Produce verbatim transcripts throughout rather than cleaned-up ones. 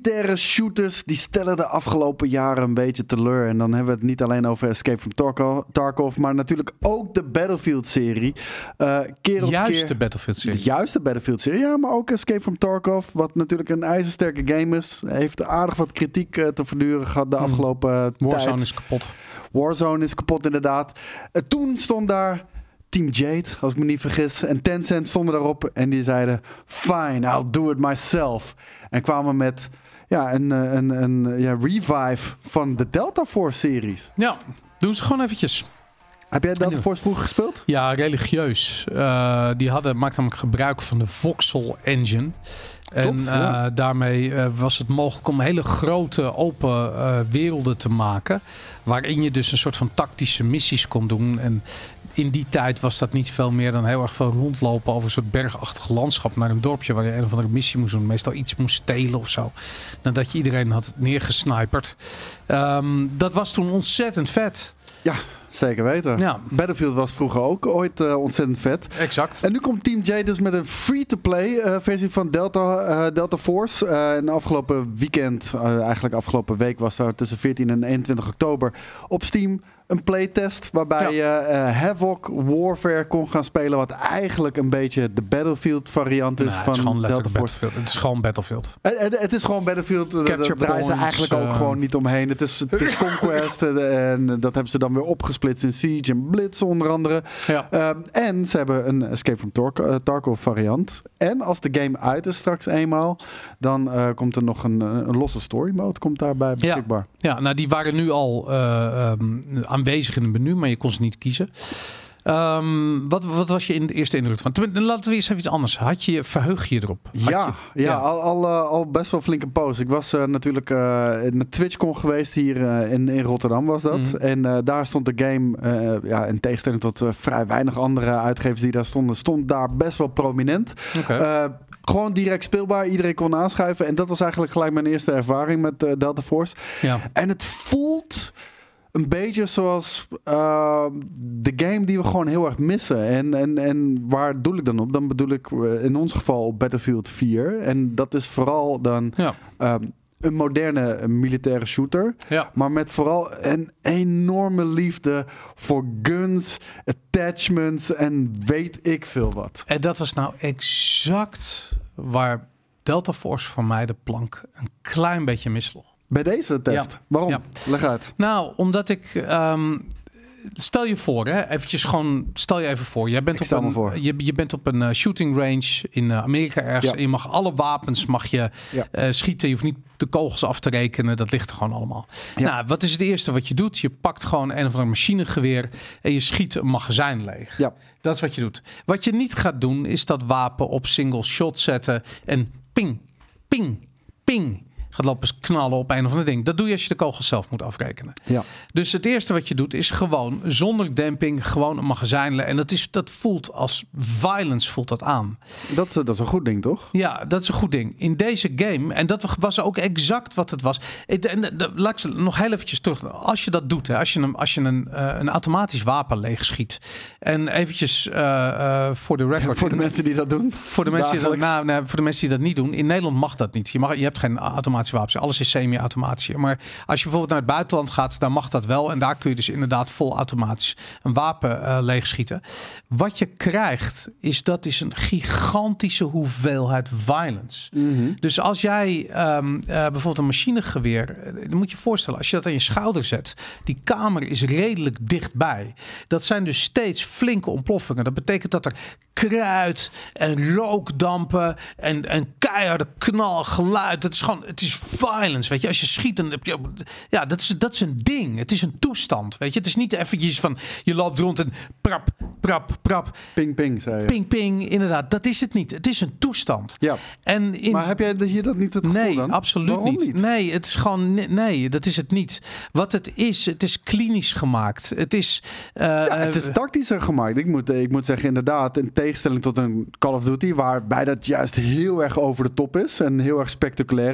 militaire shooters die stellen de afgelopen jaren een beetje teleur. En dan hebben we het niet alleen over Escape from Tarkov, Tarkov maar natuurlijk ook de Battlefield-serie. Uh, keer op Juist keer, de Battlefield-serie. De juiste Battlefield-serie, ja, maar ook Escape from Tarkov, wat natuurlijk een ijzersterke game is. Heeft aardig wat kritiek uh, te verduren gehad de mm. afgelopen uh, tijd. Warzone is kapot. Warzone is kapot, inderdaad. Uh, toen stond daar Team Jade, als ik me niet vergis. En Tencent stonden daarop en die zeiden, fine, I'll do it myself. En kwamen met ja, een, een, een ja, revive van de Delta Force-series. Ja, doen ze gewoon eventjes. Heb jij Delta Force vroeger gespeeld? Ja, religieus. Uh, die hadden, maakten namelijk gebruik van de Voxel engine. En Klopt, ja. uh, daarmee uh, was het mogelijk om hele grote open uh, werelden te maken. Waarin je dus een soort van tactische missies kon doen. En in die tijd was dat niet veel meer dan heel erg veel rondlopen over een soort bergachtig landschap naar een dorpje waar je een of andere missie moest doen. Meestal iets moest stelen of zo. Nadat je iedereen had neergesniperd. Um, dat was toen ontzettend vet. Ja, zeker weten. Ja. Battlefield was vroeger ook ooit uh, ontzettend vet. Exact. En nu komt Team J dus met een free-to-play uh, versie van Delta, uh, Delta Force. Uh, en afgelopen weekend, uh, eigenlijk afgelopen week, was daar tussen veertien en eenentwintig oktober op Steam een playtest waarbij ja. je uh, Havoc Warfare kon gaan spelen, wat eigenlijk een beetje de Battlefield variant is nee, van het is gewoon Delta Force. Battlefield. Het is gewoon Battlefield. Het, het, het is gewoon Battlefield. Daar draaien ze eigenlijk ook uh... gewoon niet omheen. Het is, het is Conquest en dat hebben ze dan weer opgesplitst in Siege en Blitz onder andere. Ja. Um, en ze hebben een Escape from Tar- uh, Tarkov variant. En als de game uit is straks eenmaal, dan uh, komt er nog een, een losse story mode komt daarbij beschikbaar. Ja, ja, nou die waren nu al uh, um, aanwezig in het menu, maar je kon ze niet kiezen. Um, wat, wat was je in de eerste indruk van? Laten we eens even iets anders. Had je, verheug je erop? Had ja, je, ja, ja. Al, al, uh, al best wel flinke post. Ik was uh, natuurlijk uh, met TwitchCon geweest hier uh, in, in Rotterdam was dat. Mm. En uh, daar stond de game, uh, ja, in tegenstelling tot uh, vrij weinig andere uitgevers die daar stonden, stond daar best wel prominent. Okay. Uh, Gewoon direct speelbaar. Iedereen kon aanschuiven. En dat was eigenlijk gelijk mijn eerste ervaring met uh, Delta Force. Ja. En het voelt een beetje zoals uh, de game die we gewoon heel erg missen. En, en, en waar bedoel ik dan op? Dan bedoel ik uh, in ons geval op Battlefield vier. En dat is vooral dan ja. um, een moderne militaire shooter. Ja. Maar met vooral een enorme liefde voor guns, attachments en weet ik veel wat. En dat was nou exact waar Delta Force voor mij de plank een klein beetje misloeg. Bij deze test? Ja. Waarom? Ja. Leg uit. Nou, omdat ik... Um, stel je voor, hè, eventjes gewoon... Stel je even voor. Jij bent ik op een, voor. Je, je bent op een uh, shooting range in uh, Amerika ergens. Ja. En je mag alle wapens mag je ja. uh, schieten. Je hoeft niet de kogels af te rekenen. Dat ligt er gewoon allemaal. Ja. Nou, wat is het eerste wat je doet? Je pakt gewoon een of ander machinegeweer en je schiet een magazijn leeg. Ja. Dat is wat je doet. Wat je niet gaat doen, is dat wapen op single shot zetten en ping, ping, ping. Gaat lopen knallen op een of ander ding. Dat doe je als je de kogels zelf moet afrekenen. Ja. Dus het eerste wat je doet is gewoon zonder demping gewoon een magazijn. En dat, is, dat voelt als violence voelt dat aan. Dat is, dat is een goed ding, toch? Ja, dat is een goed ding. In deze game, en dat was ook exact wat het was. En laat ik nog heel eventjes terug. Als je dat doet, hè, als je een, als je een, uh, een automatisch wapen leegschiet. En eventjes uh, uh, voor de record. Voor de mensen die dat doen. Voor de mensen die dat, nou, nou, voor de mensen die dat niet doen. In Nederland mag dat niet. Je, mag, je hebt geen automatisch wapens. Alles is semi-automatisch. Maar als je bijvoorbeeld naar het buitenland gaat, dan mag dat wel. En daar kun je dus inderdaad vol automatisch een wapen uh, leegschieten. Wat je krijgt, is dat is een gigantische hoeveelheid violence. Mm-hmm. Dus als jij um, uh, bijvoorbeeld een machinegeweer, dan moet je je voorstellen, als je dat aan je schouder zet, die kamer is redelijk dichtbij. Dat zijn dus steeds flinke ontploffingen. Dat betekent dat er kruid en rookdampen en, en keiharde knal, geluid. Dat is gewoon, het is violence, weet je. Als je schiet, dan heb je, ja, dat is, dat is een ding. Het is een toestand, weet je. Het is niet eventjes van, je loopt rond en prap, prap, prap. Ping, ping, zei je. Ping, ping, inderdaad. Dat is het niet. Het is een toestand. Ja. En in... Maar heb jij hier dat niet het gevoel nee, dan? Nee, absoluut niet. niet. Nee, het is gewoon, nee, dat is het niet. Wat het is, het is klinisch gemaakt. Het is... Uh, ja, het is tactischer gemaakt. Ik moet, ik moet zeggen, inderdaad, in tegenstelling tot een Call of Duty, waarbij dat juist heel erg over de top is en heel erg spectaculair in beeld is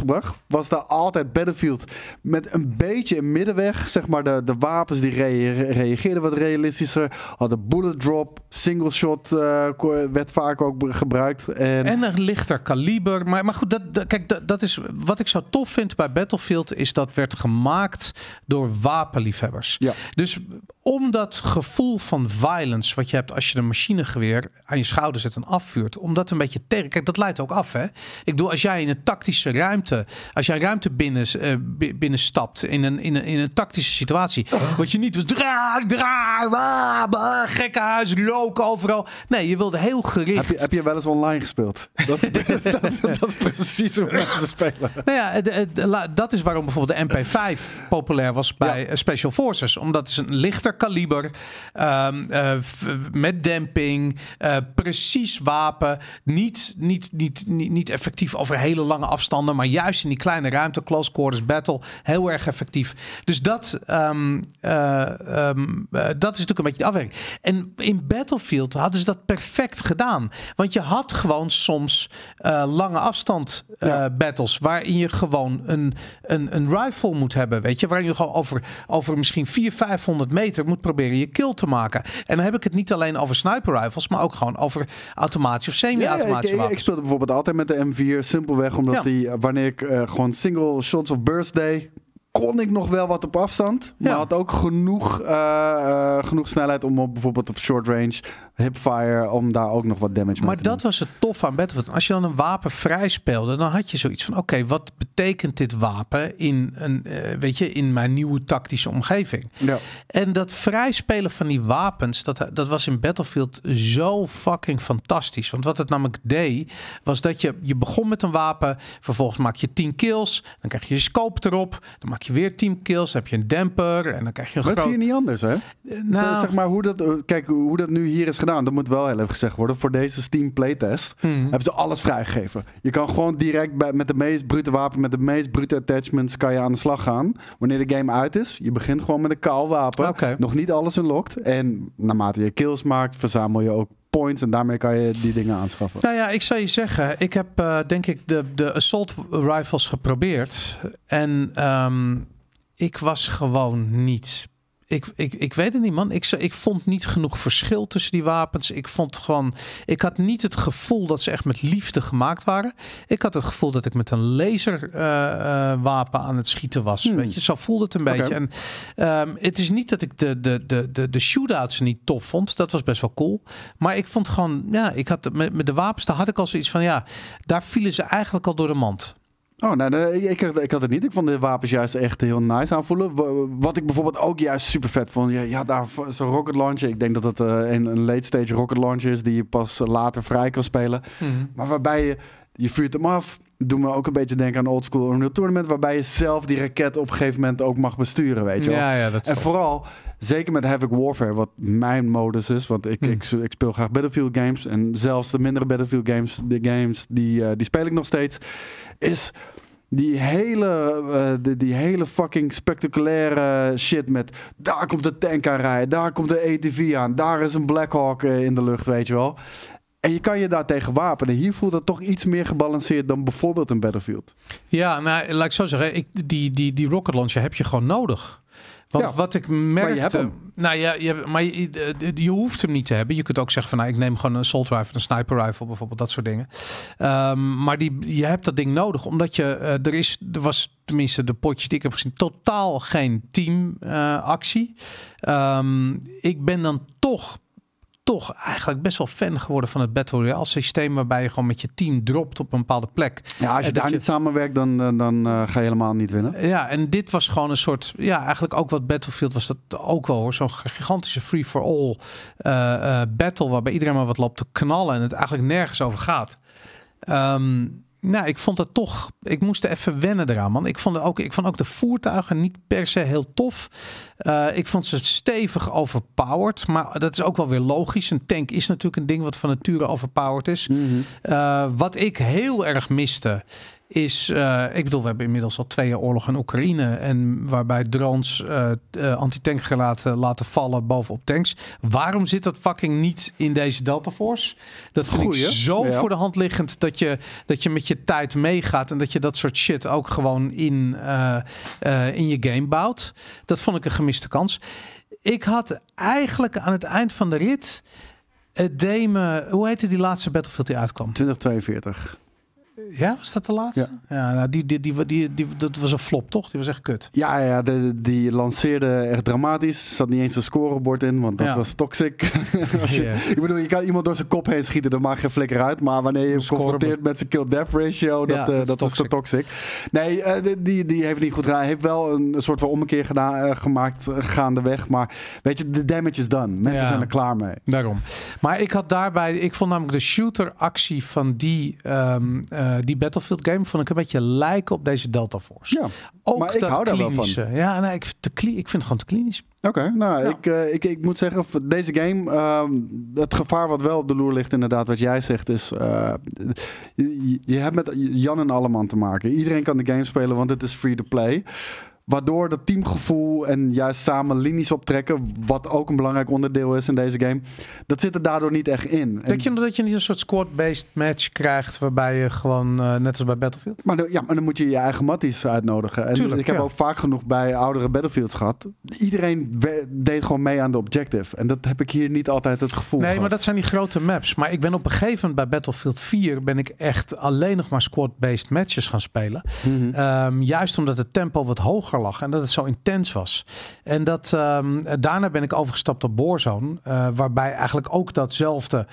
uitgebracht, was daar altijd Battlefield met een beetje een middenweg. Zeg maar de, de wapens die rea- reageerden wat realistischer. Hadden bullet drop, single shot uh, werd vaak ook gebruikt. En, en een lichter kaliber. Maar, maar goed, dat, dat, kijk, dat, dat is wat ik zo tof vind bij Battlefield, is dat werd gemaakt door wapenliefhebbers. Ja. Dus om dat gevoel van violence wat je hebt als je een machinegeweer aan je schouder zet en afvuurt, om dat een beetje tegen... Kijk, dat leidt ook af, hè? Ik bedoel, als jij in een tactische ruimte, als jij ruimte binnen, uh, binnenstapt in een, in, een, in een tactische situatie, oh. wat je niet was draai, draai, ah, bah, gekkenhuis, rook overal. Nee, je wilde heel gericht. Heb je, heb je wel eens online gespeeld? Dat, dat, dat is precies hoe mensen spelen. Nou ja, de, de, dat is waarom bijvoorbeeld de M P vijf populair was bij ja. Special Forces. Omdat het is een lichter kaliber, um, uh, met demping, uh, precies wapen, niet, niet, niet, niet, niet effectief over hele lange afstanden, maar juist in die kleine ruimte, close quarters battle, heel erg effectief. Dus dat, um, uh, um, uh, dat is natuurlijk een beetje de afwerking. En in Battlefield hadden ze dat perfect gedaan. Want je had gewoon soms uh, lange afstand uh, ja. battles, waarin je gewoon een, een, een rifle moet hebben, weet je, waarin je gewoon over, over misschien vierhonderd, vijfhonderd meter moet proberen je kill te maken. En dan heb ik het niet alleen over sniper rifles, maar ook gewoon over automatische of semi-automatische ja, ik, ik, ik speelde bijvoorbeeld altijd met de M vier, simpelweg omdat ja. die, wanneer ik uh, gewoon single shots of burst deed, kon ik nog wel wat op afstand, maar ja. had ook genoeg, uh, uh, genoeg snelheid om op, bijvoorbeeld op short range, hipfire, om daar ook nog wat damage mee te Maar doen. dat was het tof aan Battlefield. Als je dan een wapen vrij speelde, dan had je zoiets van, oké, okay, wat betekent dit wapen in, een, uh, weet je, in mijn nieuwe tactische omgeving? Ja. En dat vrij spelen van die wapens, dat, dat was in Battlefield zo fucking fantastisch. Want wat het namelijk deed, was dat je, je begon met een wapen, vervolgens maak je tien kills, dan krijg je je scope erop, dan maak je weer tien kills, dan heb je een demper en dan krijg je een maar groot... dat zie je niet anders, hè? Nou, zeg maar, hoe dat, kijk, hoe dat nu hier is gedaan, dat moet wel heel even gezegd worden. Voor deze Steam playtest hmm. hebben ze alles vrijgegeven. Je kan gewoon direct bij, met de meest brute wapen, met de meest brute attachments, kan je aan de slag gaan. Wanneer de game uit is, je begint gewoon met een kaal wapen. Okay. Nog niet alles unlocked. En naarmate je kills maakt, verzamel je ook points en daarmee kan je die dingen aanschaffen. Nou ja, ik zou je zeggen, ik heb uh, denk ik de, de assault rifles geprobeerd en um, ik was gewoon niet... Ik, ik, ik weet het niet, man. Ik, ik vond niet genoeg verschil tussen die wapens. Ik vond gewoon... Ik had niet het gevoel dat ze echt met liefde gemaakt waren. Ik had het gevoel dat ik met een laserwapen uh, uh, aan het schieten was. Hmm. Weet je, zo voelde het een okay. beetje. En um, het is niet dat ik de, de, de, de, de shootouts niet tof vond. Dat was best wel cool. Maar ik vond gewoon... Ja, ik had met, met de wapens, daar had ik al zoiets van... Ja, daar vielen ze eigenlijk al door de mand. Oh, nou, ik, ik, ik had het niet. Ik vond de wapens juist echt heel nice aanvoelen. Wat ik bijvoorbeeld ook juist super vet vond. Ja, ja daar zo'n rocket launcher. Ik denk dat het uh, een, een late stage rocket launcher is die je pas later vrij kan spelen. Mm-hmm. Maar waarbij je, je vuurt hem af. Doe me ook een beetje denken aan Old School Unreal Tournament. Waarbij je zelf die raket op een gegeven moment ook mag besturen, weet je wel. Ja, ja, dat en vooral, zeker met Havoc Warfare, wat mijn modus is. Want ik, mm. ik, ik speel graag Battlefield games. En zelfs de mindere Battlefield games, de games, die, uh, die speel ik nog steeds. Is... Die hele, uh, die, die hele fucking spectaculaire shit met... Daar komt de tank aan rijden, daar komt de A T V aan... Daar is een Black Hawk uh, in de lucht, weet je wel. En je kan je daar tegen wapenen. Hier voelt het toch iets meer gebalanceerd dan bijvoorbeeld een Battlefield. Ja, nou, laat ik zo zeggen. Ik, die, die, die rocket launcher heb je gewoon nodig. Want ja, wat ik merkte... Maar je hebt hem. Nou ja, je, maar je, je hoeft hem niet te hebben. Je kunt ook zeggen van, nou, ik neem gewoon een assault rifle, een sniper rifle bijvoorbeeld, dat soort dingen. Um, maar die, je hebt dat ding nodig, omdat je, uh, er is, er was tenminste de potjes die ik heb gezien, totaal geen teamactie. Uh, um, ik ben dan toch... toch eigenlijk best wel fan geworden van het Battle Royale systeem, waarbij je gewoon met je team dropt op een bepaalde plek. Ja, als je daar je... niet samenwerkt, dan, dan, dan uh, ga je helemaal niet winnen. Ja, en dit was gewoon een soort, ja, eigenlijk ook wat Battlefield was dat ook wel hoor. Zo'n gigantische free-for-all uh, uh, battle, waarbij iedereen maar wat loopt te knallen en het eigenlijk nergens over gaat. Um, Nou, ik vond het toch... Ik moest er even wennen eraan, man. Ik vond, ook, ik vond ook de voertuigen niet per se heel tof. Uh, ik vond ze stevig overpowered. Maar dat is ook wel weer logisch. Een tank is natuurlijk een ding wat van nature overpowered is. Mm-hmm. Uh, wat ik heel erg miste... is, uh, ik bedoel, we hebben inmiddels al twee jaar oorlog in Oekraïne en waarbij drones uh, uh, anti-tankgranaten laten vallen bovenop tanks. Waarom zit dat fucking niet in deze Delta Force? Dat vind Goeie, ik zo ja. voor de hand liggend dat je, dat je met je tijd meegaat en dat je dat soort shit ook gewoon in, uh, uh, in je game bouwt. Dat vond ik een gemiste kans. Ik had eigenlijk aan het eind van de rit het deme, hoe heette die laatste Battlefield die uitkwam? twintig tweeënveertig. Ja, was dat de laatste? Ja, ja nou, die, die, die, die, die, dat was een flop, toch? Die was echt kut. Ja, ja de, die lanceerde echt dramatisch. Er zat niet eens een scorebord in, want dat ja. was toxic. Als je, yeah. Ik bedoel, je kan iemand door zijn kop heen schieten, dan maakt geen flikker uit. Maar wanneer je hem confronteert met zijn kill-death ratio, dat, ja, dat, uh, dat is te toxic. Nee, uh, die, die heeft niet goed gedaan. Hij heeft wel een soort van ommekeer gedaan, uh, gemaakt uh, gaandeweg. Maar weet je, de damage is done. Mensen ja. zijn er klaar mee. Daarom. Maar ik had daarbij, ik vond namelijk de shooter actie van die... Um, uh, die Battlefield game vond ik een beetje lijken op deze Delta Force. Ja, ook maar ik dat hou daar wel van. Ja, nee, ik, te kli- ik vind het gewoon te klinisch. Oké, okay, nou, ja. ik, uh, ik, ik moet zeggen, voor deze game, um, het gevaar wat wel op de loer ligt, inderdaad, wat jij zegt, is, uh, je, je hebt met Jan en Alleman te maken. Iedereen kan de game spelen, want het is free to play. Waardoor dat teamgevoel en juist samen linies optrekken, wat ook een belangrijk onderdeel is in deze game, dat zit er daardoor niet echt in. Denk je dat je niet een soort squad-based match krijgt, waarbij je gewoon, uh, net als bij Battlefield? Maar, de, ja, maar dan moet je je eigen matties uitnodigen. En Tuurlijk, ik heb ja. ook vaak genoeg bij oudere Battlefields gehad. Iedereen we- deed gewoon mee aan de objective. En dat heb ik hier niet altijd het gevoel Nee, gehad. maar dat zijn die grote maps. Maar ik ben op een gegeven moment bij Battlefield vier ben ik echt alleen nog maar squad-based matches gaan spelen. Mm-hmm. Um, juist omdat het tempo wat hoger lag en dat het zo intens was. En dat um, daarna ben ik overgestapt op Warzone, uh, waarbij eigenlijk ook datzelfde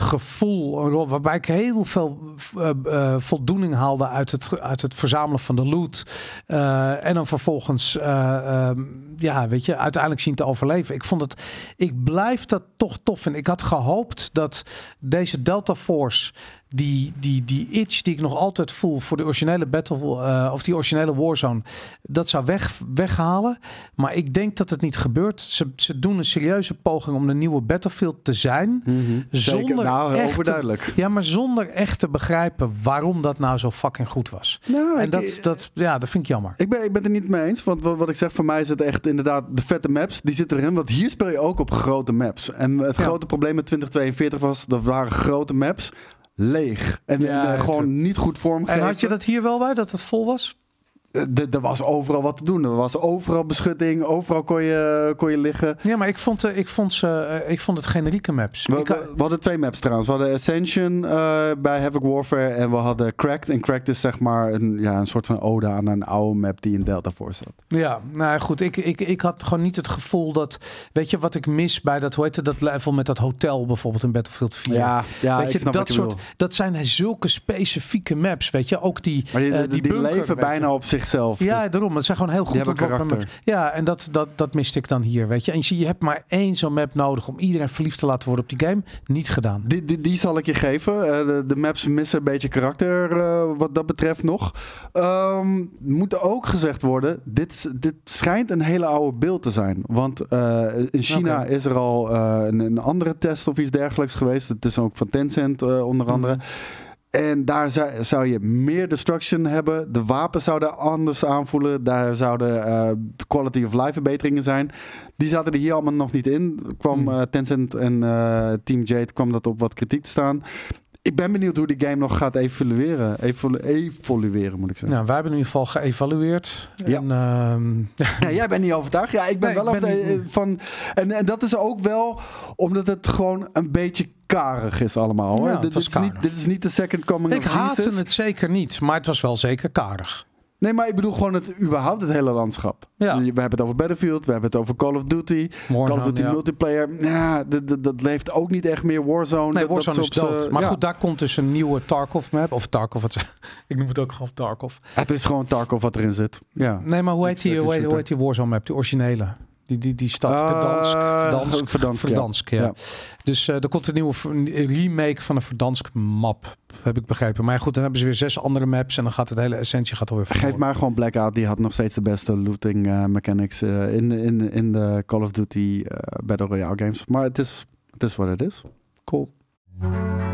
gevoel, waarbij ik heel veel uh, uh, voldoening haalde uit het, uit het verzamelen van de loot. Uh, en dan vervolgens, uh, um, ja, weet je, uiteindelijk zien te overleven. Ik vond het, ik blijf dat toch tof. En ik had gehoopt dat deze Delta Force, Die, die, die itch die ik nog altijd voel voor de originele Battle uh, of die originele Warzone, dat zou weg, weghalen. Maar ik denk dat het niet gebeurt. Ze, ze doen een serieuze poging om de nieuwe Battlefield te zijn. Mm-hmm. Zonder nou, echt overduidelijk. Te, ja, maar zonder echt te begrijpen waarom dat nou zo fucking goed was. Nou, en ik, dat, dat, ja, dat vind ik jammer. Ik ben, ik ben het er niet mee eens. Want wat, wat ik zeg, voor mij is het echt inderdaad de vette maps. Die zitten erin. Want hier speel je ook op grote maps. En het ja. grote probleem met twintig tweeënveertig was, dat waren grote maps leeg. En ja, uh, gewoon niet goed vormgegeven. En had je dat hier wel bij, dat het vol was? Er was overal wat te doen. Er was overal beschutting. Overal kon je, kon je liggen. Ja, maar ik vond, ik vond, ze, ik vond het generieke maps. We, ik, we, we hadden twee maps trouwens. We hadden Ascension uh, bij Havoc Warfare. En we hadden Cracked. En Cracked is zeg maar een, ja, een soort van ode aan een oude map die in Delta Force zat. Ja, nou goed. Ik, ik, ik had gewoon niet het gevoel dat... Weet je wat ik mis bij dat, hoe heet het, dat level met dat hotel bijvoorbeeld in Battlefield vier? Ja, ja weet je, ik snap dat wat je soort, bedoel. Dat zijn zulke specifieke maps, weet je. Ook die Maar die, uh, die, die, die leven bijna op zichzelf. Ja, daarom. Het zijn gewoon heel goed ontworpen maps. Ja, en dat, dat, dat miste ik dan hier, weet je. En je, zie, je hebt maar één zo'n map nodig om iedereen verliefd te laten worden op die game. Niet gedaan. Die, die, die zal ik je geven. Uh, de, de maps missen een beetje karakter uh, wat dat betreft nog. Um, moet ook gezegd worden, dit, dit schijnt een hele oude beeld te zijn. Want uh, in China okay. is er al uh, een, een andere test of iets dergelijks geweest. Het is ook van Tencent uh, onder andere. Mm. En daar zou, zou je meer destruction hebben. De wapens zouden anders aanvoelen. Daar zouden uh, quality of life verbeteringen zijn. Die zaten er hier allemaal nog niet in. Kwam uh, Tencent en uh, Team Jade kwam dat op wat kritiek te staan. Ik ben benieuwd hoe die game nog gaat evolueren. Evolu- evolueren, moet ik zeggen. Nou, wij hebben in ieder geval geëvalueerd. Ja. En, um... ja, jij bent niet overtuigd. Ja, ik ben nee, wel ik ben over niet... van. En, en dat is ook wel omdat het gewoon een beetje karig is allemaal. Ja, dit, dit, is niet, dit is niet de second coming ik of Jesus. Ik haatte het zeker niet, maar het was wel zeker karig. Nee, maar ik bedoel gewoon het überhaupt het hele landschap. Ja. We hebben het over Battlefield, we hebben het over Call of Duty. Warzone, Call of Duty ja. multiplayer. Ja, dat, dat, dat leeft ook niet echt meer. Warzone. Nee, dat, Warzone dat is dood. Maar ja. goed, daar komt dus een nieuwe Tarkov map. Of Tarkov, wat, ik noem het ook gewoon Tarkov. Het is gewoon Tarkov wat erin zit. Ja. Nee, maar hoe heet die, hoe heet, hoe heet die Warzone map? Die originele. Die, die, die stad, uh, Verdansk. Verdansk, Verdansk, Verdansk ja. ja. Dus uh, er komt een nieuwe remake van een Verdansk map, heb ik begrepen. Maar goed, dan hebben ze weer zes andere maps en dan gaat het hele essentie gaat alweer verloren. Geef maar gewoon Blackout, die had nog steeds de beste looting uh, mechanics uh, in, in, in de Call of Duty uh, Battle Royale games. Maar het is, het is wat het is. Cool.